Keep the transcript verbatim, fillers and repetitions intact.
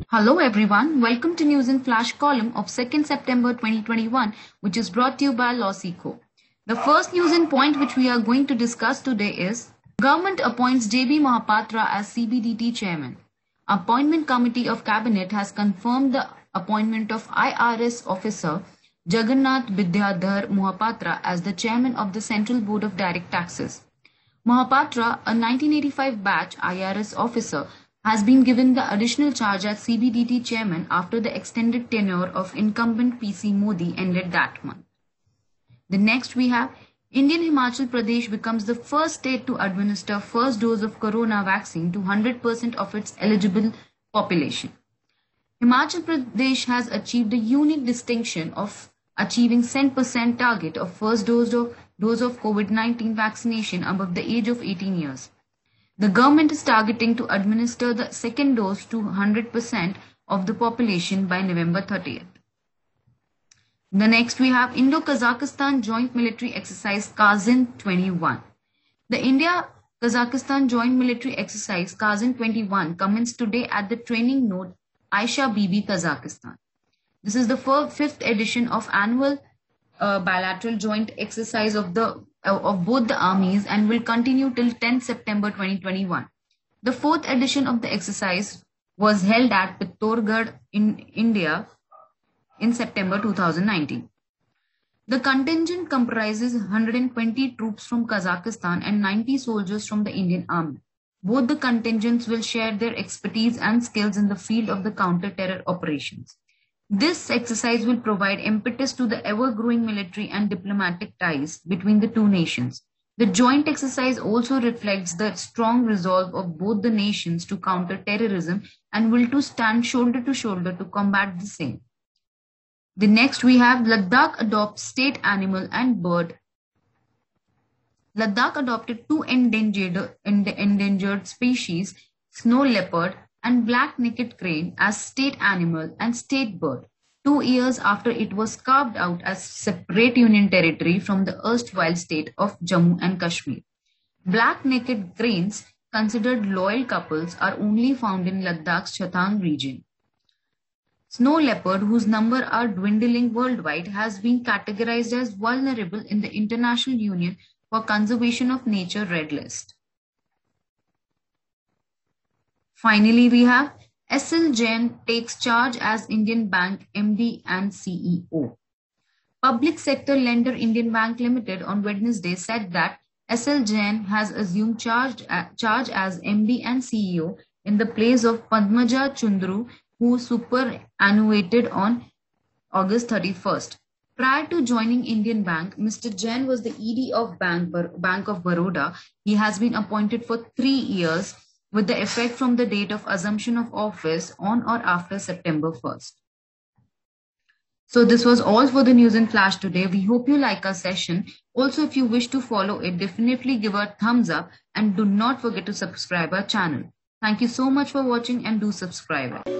Hello everyone, welcome to News in Flash column of second September twenty twenty-one, which is brought to you by LawSeco. The first news in point which we are going to discuss today is Government appoints J B Mohapatra as C B D T Chairman. Appointment Committee of Cabinet has confirmed the appointment of I R S officer Jagannath Vidyadhar Mohapatra as the Chairman of the Central Board of Direct Taxes. Mohapatra, a nineteen eighty-five batch I R S officer, has been given the additional charge as C B D T chairman after the extended tenure of incumbent P C Modi ended that month. The next we have Indian Himachal Pradesh becomes the first state to administer first dose of corona vaccine to one hundred percent of its eligible population. Himachal Pradesh has achieved a unique distinction of achieving one hundred percent target of first dose of, dose of COVID nineteen vaccination above the age of eighteen years. The government is targeting to administer the second dose to one hundred percent of the population by November thirtieth. The next we have Indo-Kazakhstan Joint Military Exercise Kazan twenty-one. The India-Kazakhstan Joint Military Exercise Kazan twenty-one commenced today at the training node Aisha Bibi, Kazakhstan. This is the fifth edition of annual uh, bilateral joint exercise of the of both the armies and will continue till tenth September twenty twenty-one. The fourth edition of the exercise was held at Pittorgarh in India in September two thousand nineteen. The contingent comprises one hundred twenty troops from Kazakhstan and ninety soldiers from the Indian Army. Both the contingents will share their expertise and skills in the field of the counter-terror operations. This exercise will provide impetus to the ever-growing military and diplomatic ties between the two nations. The joint exercise also reflects the strong resolve of both the nations to counter terrorism and will to stand shoulder to shoulder to combat the same. The next we have Ladakh adopts state animal and bird. Ladakh adopted two endangered, endangered species, snow leopard and black-necked crane, as state animal and state bird, two years after it was carved out as separate union territory from the erstwhile state of Jammu and Kashmir. Black-necked cranes, considered loyal couples, are only found in Ladakh's Chatang region. Snow leopard, whose numbers are dwindling worldwide, has been categorized as vulnerable in the International Union for Conservation of Nature Red List. Finally, we have S L Jain takes charge as Indian Bank M D and C E O. Public sector lender Indian Bank Limited on Wednesday said that S L Jain has assumed charge, charge as M D and C E O in the place of Padmaja Chundru, who superannuated on August thirty-first. Prior to joining Indian Bank, Mister Jain was the E D of Bank, Bank of Baroda. He has been appointed for three years with the effect from the date of assumption of office on or after September first. So this was all for the News in Flash today. We hope you like our session. Also, if you wish to follow it, definitely give a thumbs up and do not forget to subscribe our channel. Thank you so much for watching and do subscribe.